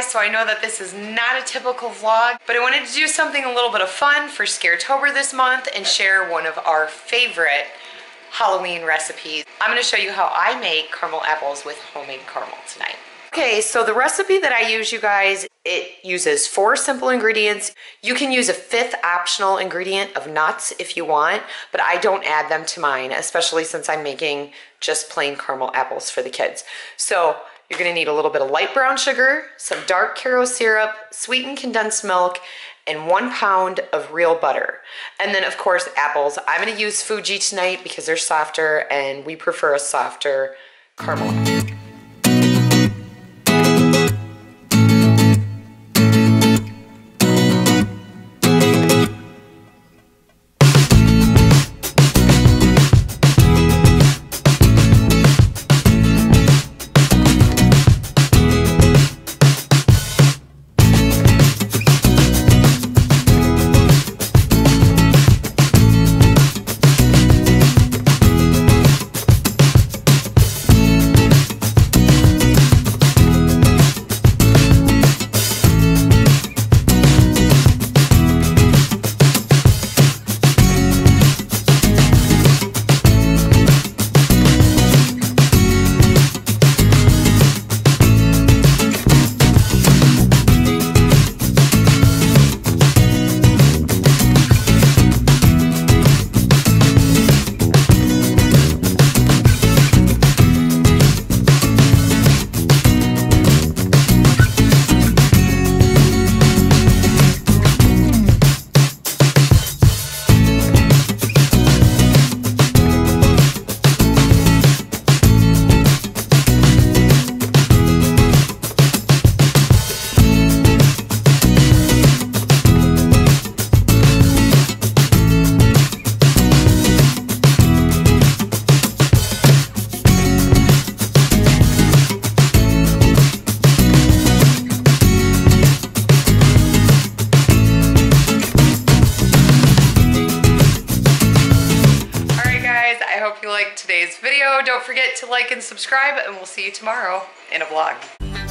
guys, so I know that this is not a typical vlog, but I wanted to do something a little bit of fun for Scaretober this month and share one of our favorite Halloween recipes. I'm gonna show you how I make caramel apples with homemade caramel tonight. Okay, so the recipe that I use, you guys, it uses 4 simple ingredients. You can use a 5th optional ingredient of nuts if you want, but I don't add them to mine, especially since I'm making just plain caramel apples for the kids. So you're gonna need a little bit of light brown sugar, some dark Karo syrup, sweetened condensed milk, and 1 pound of real butter. And then of course, apples. I'm gonna use Fuji tonight because they're softer and we prefer a softer caramel. I hope you liked today's video. Don't forget to like and subscribe, and we'll see you tomorrow in a vlog.